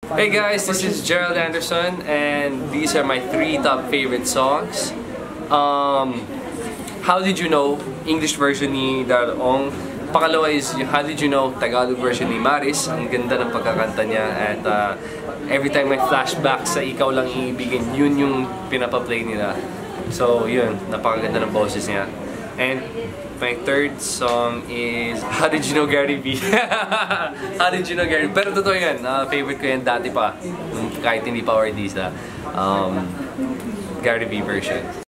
Hey guys, this is Gerald Anderson and these are my 3 top favorite songs. How Did You Know, English version ni Darong. Pangalawa is How Did You Know, Tagalog version ni Maris. Ang ganda ng pagkakanta niya at every time may flashback sa Ikaw Lang Iibigin, yun yung pinapaplay nila. So yun, napakaganda ng boses niya. And my 3rd song is How Did You Know Gary B? How Did You Know Gary B? Pero totoo yan, favorite ko yan dati pa, kahit hindi pa artista. Gary B version.